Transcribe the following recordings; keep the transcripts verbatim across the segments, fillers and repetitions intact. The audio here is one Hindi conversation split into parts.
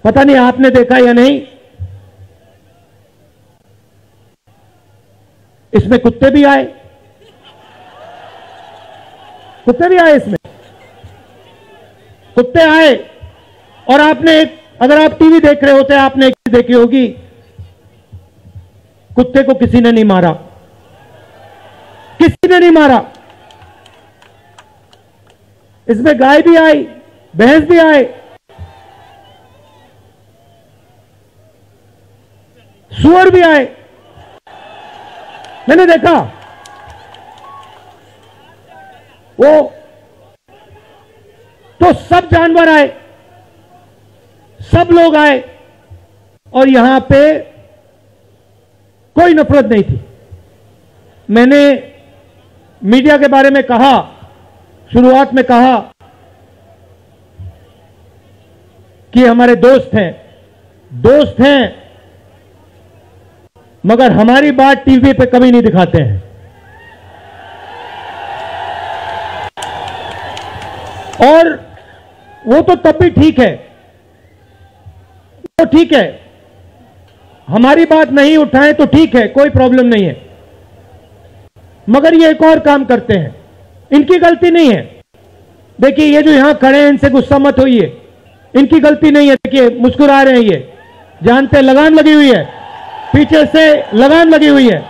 पता नहीं आपने देखा या नहीं, इसमें कुत्ते भी आए, कुत्ते भी आए इसमें, कुत्ते आए। और आपने एक, अगर आप टीवी देख रहे होते आपने एक चीज देखी होगी, कुत्ते को किसी ने नहीं मारा, किसी ने नहीं मारा। इसमें गाय भी आई, भैंस भी आए, सुअर भी आए, मैंने देखा। वो तो सब जानवर आए, सब लोग आए, और यहां पे कोई नफरत नहीं थी। मैंने मीडिया के बारे में कहा, शुरुआत में कहा कि हमारे दोस्त हैं, दोस्त हैं, मगर हमारी बात टीवी पे कभी नहीं दिखाते हैं। और वो तो तब भी ठीक है, वो ठीक है, हमारी बात नहीं उठाएं तो ठीक है, कोई प्रॉब्लम नहीं है। मगर ये एक और काम करते हैं, इनकी गलती नहीं है। देखिए ये जो यहां खड़े हैं, इनसे गुस्सा मत होइए, इनकी गलती नहीं है। देखिए मुस्कुरा रहे हैं, ये जानते हैं लगाम लगी हुई है, पीछे से लगाम लगी हुई है।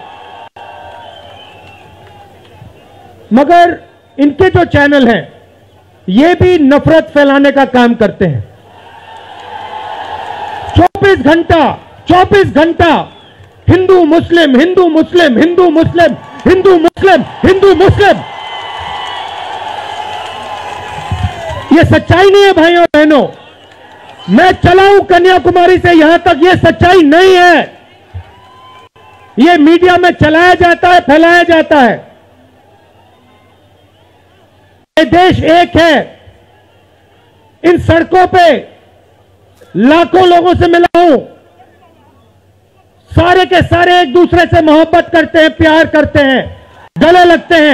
मगर इनके जो चैनल हैं, ये भी नफरत फैलाने का काम करते हैं। चौबीस घंटा चौबीस घंटा हिंदू मुस्लिम, हिंदू मुस्लिम, हिंदू मुस्लिम, हिंदू मुस्लिम, हिंदू मुस्लिम। ये सच्चाई नहीं है भाइयों और बहनों। मैं चला हूं कन्याकुमारी से यहां तक, ये सच्चाई नहीं है। ये मीडिया में चलाया जाता है, फैलाया जाता है। ये देश एक है। इन सड़कों पे लाखों लोगों से मिला हूं, सारे के सारे एक दूसरे से मोहब्बत करते हैं, प्यार करते हैं, गले लगते हैं।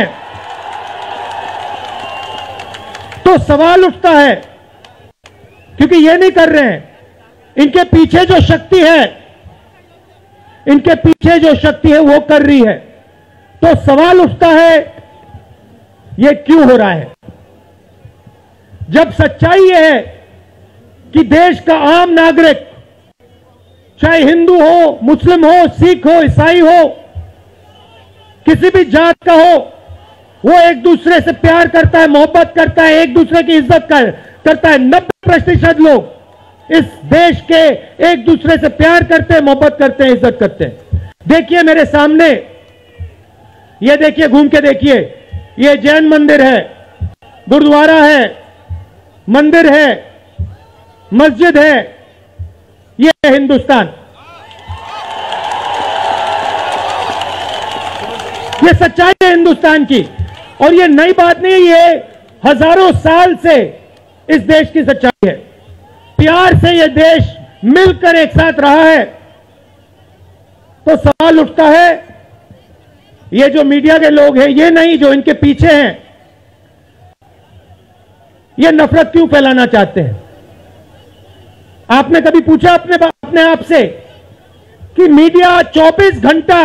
तो सवाल उठता है, क्योंकि ये नहीं कर रहे हैं, इनके पीछे जो शक्ति है, इनके पीछे जो शक्ति है वो कर रही है। तो सवाल उठता है, ये क्यों हो रहा है? जब सच्चाई यह है कि देश का आम नागरिक, चाहे हिंदू हो, मुस्लिम हो, सिख हो, ईसाई हो, किसी भी जात का हो, वो एक दूसरे से प्यार करता है, मोहब्बत करता है, एक दूसरे की इज्जत कर, करता है। नब्बे प्रतिशत लोग इस देश के एक दूसरे से प्यार करते हैं, मोहब्बत करते हैं, इज्जत करते हैं। देखिए मेरे सामने, ये देखिए, घूम के देखिए, ये जैन मंदिर है, गुरुद्वारा है, मंदिर है, मस्जिद है, ये है हिंदुस्तान। ये सच्चाई है हिंदुस्तान की, और ये नई बात नहीं है, ये हजारों साल से इस देश की सच्चाई है। प्यार से ये देश मिलकर एक साथ रहा है। तो सवाल उठता है, ये जो मीडिया के लोग हैं, ये नहीं, जो इनके पीछे हैं, ये नफरत क्यों फैलाना चाहते हैं? आपने कभी पूछा अपने अपने आप से कि मीडिया चौबीस घंटा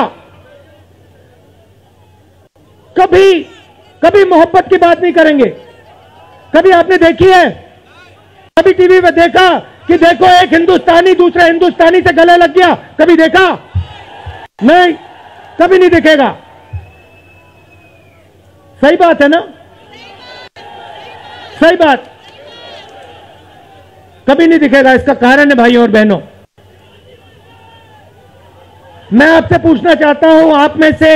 कभी कभी मोहब्बत की बात नहीं करेंगे? कभी आपने देखी है? कभी टीवी में देखा कि देखो एक हिंदुस्तानी दूसरे हिंदुस्तानी से गले लग गया? कभी देखा? नहीं, कभी नहीं दिखेगा। सही बात है ना? सही बात, कभी नहीं दिखेगा। इसका कारण है भाइयों और बहनों, मैं आपसे पूछना चाहता हूं, आप में से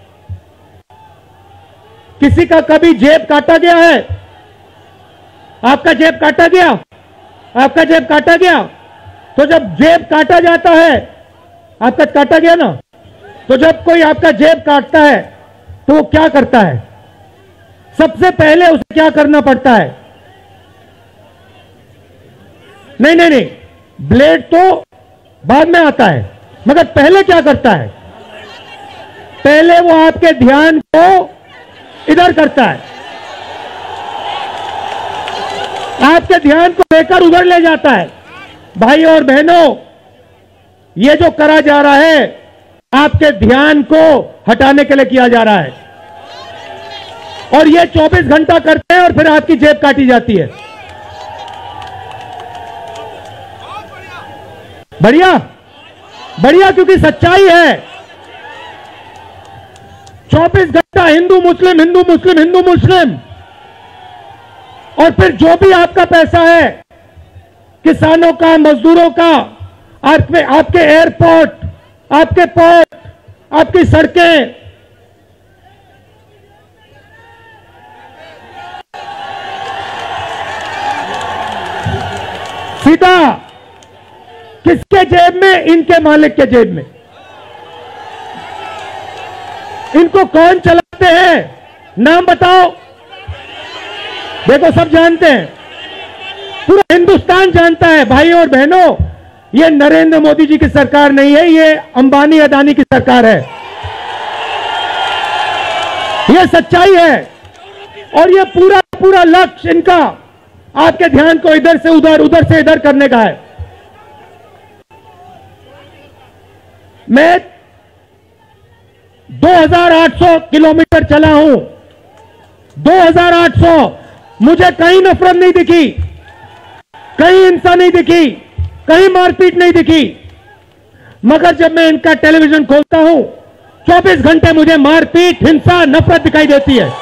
किसी का कभी जेब काटा गया है? आपका जेब काटा गया? आपका जेब काटा गया? तो जब जेब काटा जाता है, आपका काटा गया ना, तो जब कोई आपका जेब काटता है तो वो क्या करता है? सबसे पहले उसे क्या करना पड़ता है? नहीं नहीं नहीं, ब्लेड तो बाद में आता है, मगर पहले क्या करता है? पहले वो आपके ध्यान को इधर करता है, आपके ध्यान को लेकर उधर ले जाता है। भाई और बहनों, ये जो करा जा रहा है आपके ध्यान को हटाने के लिए किया जा रहा है, और ये चौबीस घंटा करते हैं और फिर आपकी जेब काटी जाती है। बढ़िया बढ़िया, क्योंकि सच्चाई है। चौबीस घंटा हिंदू मुस्लिम हिंदू मुस्लिम हिंदू मुस्लिम, और फिर जो भी आपका पैसा है, किसानों का, मजदूरों का, आपके आपके एयरपोर्ट, आपके पोर्ट, आपकी सड़कें, सीधा किसके जेब में? इनके मालिक के जेब में। इनको कौन चलाते हैं? नाम बताओ। देखो, सब जानते हैं, पूरा हिंदुस्तान जानता है। भाई और बहनों, ये नरेंद्र मोदी जी की सरकार नहीं है, ये अंबानी अदानी की सरकार है। ये सच्चाई है, और ये पूरा पूरा लक्ष्य इनका आपके ध्यान को इधर से उधर, उधर से इधर करने का है। मैं दो हज़ार आठ सौ किलोमीटर चला हूं, दो हज़ार आठ सौ। मुझे कहीं नफरत नहीं दिखी, कहीं हिंसा नहीं दिखी, कहीं मारपीट नहीं दिखी। मगर जब मैं इनका टेलीविजन खोलता हूं, चौबीस घंटे मुझे मारपीट, हिंसा, नफरत दिखाई देती है।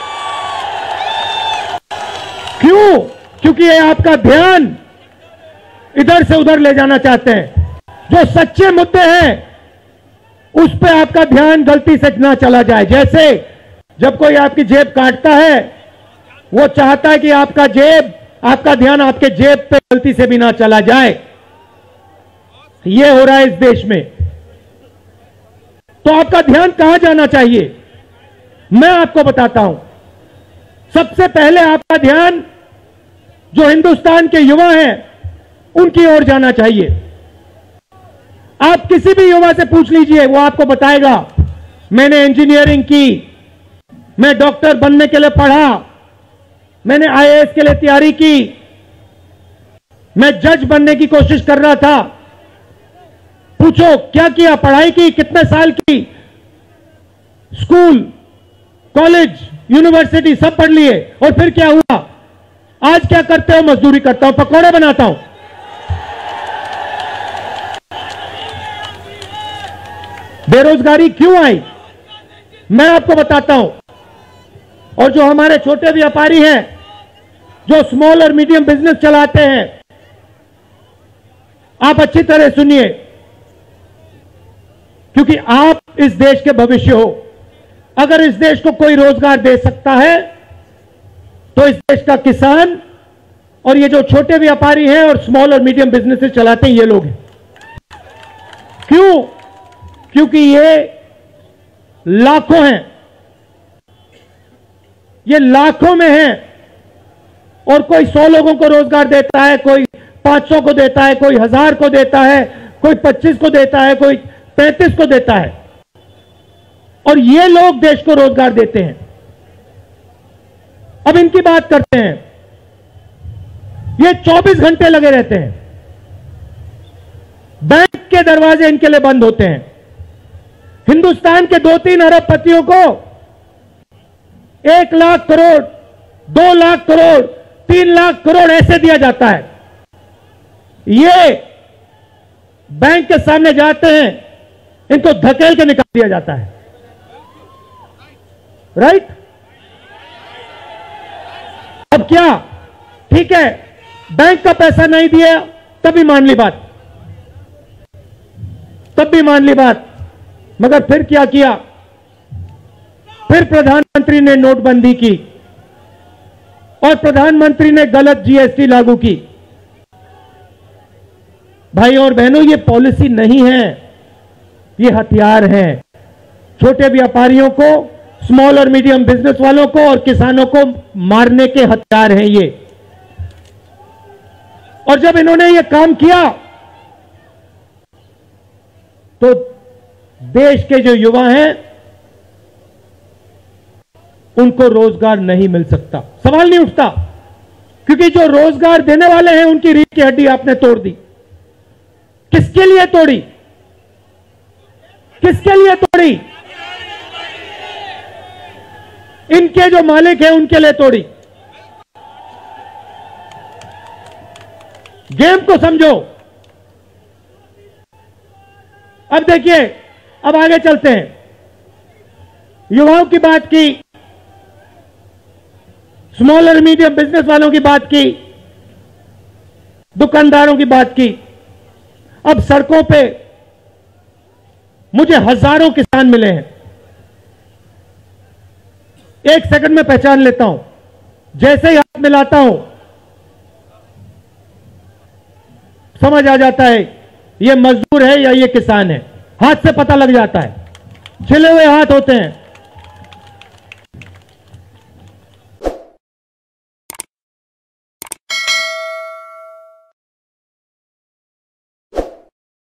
क्यों? क्योंकि ये आपका ध्यान इधर से उधर ले जाना चाहते हैं। जो सच्चे मुद्दे हैं उस पे आपका ध्यान गलती से ना चला जाए। जैसे जब कोई आपकी जेब काटता है, वो चाहता है कि आपका जेब आपका ध्यान आपके जेब पे गलती से भी ना चला जाए। ये हो रहा है इस देश में। तो आपका ध्यान कहां जाना चाहिए, मैं आपको बताता हूं। सबसे पहले आपका ध्यान जो हिंदुस्तान के युवा हैं उनकी ओर जाना चाहिए। आप किसी भी युवा से पूछ लीजिए, वो आपको बताएगा, मैंने इंजीनियरिंग की, मैं डॉक्टर बनने के लिए पढ़ा, मैंने आई ए एस के लिए तैयारी की, मैं जज बनने की कोशिश कर रहा था। पूछो क्या किया, पढ़ाई की, कितने साल की, स्कूल, कॉलेज, यूनिवर्सिटी सब पढ़ लिए, और फिर क्या हुआ? आज क्या करते हो? मजदूरी करता हूं, पकौड़े बनाता हूं। बेरोजगारी क्यों आई, मैं आपको बताता हूं। और जो हमारे छोटे व्यापारी हैं, जो स्मॉल और मीडियम बिजनेस चलाते हैं, आप अच्छी तरह सुनिए, क्योंकि आप इस देश के भविष्य हो। अगर इस देश को कोई रोजगार दे सकता है तो इस देश का किसान और ये जो छोटे व्यापारी हैं और स्मॉल और मीडियम बिजनेसेस चलाते हैं, ये लोग हैं। क्यों? क्योंकि ये लाखों हैं, ये लाखों में हैं, और कोई सौ लोगों को रोजगार देता है, कोई पांच सौ को देता है, कोई हजार को देता है, कोई पच्चीस को देता है, कोई पैंतीस को देता है, और ये लोग देश को रोजगार देते हैं। अब इनकी बात करते हैं। ये चौबीस घंटे लगे रहते हैं, बैंक के दरवाजे इनके लिए बंद होते हैं। हिंदुस्तान के दो तीन अरब पतियों को एक लाख करोड़, दो लाख करोड़, तीन लाख करोड़ ऐसे दिया जाता है। ये बैंक के सामने जाते हैं, इनको धकेल के निकाल दिया जाता है। राइट? अब क्या? ठीक है, बैंक का पैसा नहीं दिया तभी मान ली बात, तब भी मान ली बात। मगर फिर क्या किया? फिर प्रधानमंत्री ने नोटबंदी की और प्रधानमंत्री ने गलत जी एस टी लागू की। भाई और बहनों, ये पॉलिसी नहीं है, ये हथियार है। छोटे व्यापारियों को, स्मॉल और मीडियम बिजनेस वालों को और किसानों को मारने के हथियार हैं ये। और जब इन्होंने ये काम किया तो देश के जो युवा हैं उनको रोजगार नहीं मिल सकता, सवाल नहीं उठता, क्योंकि जो रोजगार देने वाले हैं उनकी रीढ़ की हड्डी आपने तोड़ दी। किसके लिए तोड़ी? किसके लिए तोड़ी? इनके जो मालिक हैं उनके लिए तोड़ी। गेम को समझो। अब देखिए, अब आगे चलते हैं। युवाओं की बात की, स्मॉल और मीडियम बिजनेस वालों की बात की, दुकानदारों की बात की। अब सड़कों पे मुझे हजारों किसान मिले हैं। एक सेकंड में पहचान लेता हूं, जैसे ही हाथ मिलाता हूं समझ आ जाता है ये मजदूर है या ये किसान है। हाथ से पता लग जाता है, छिले हुए हाथ होते हैं।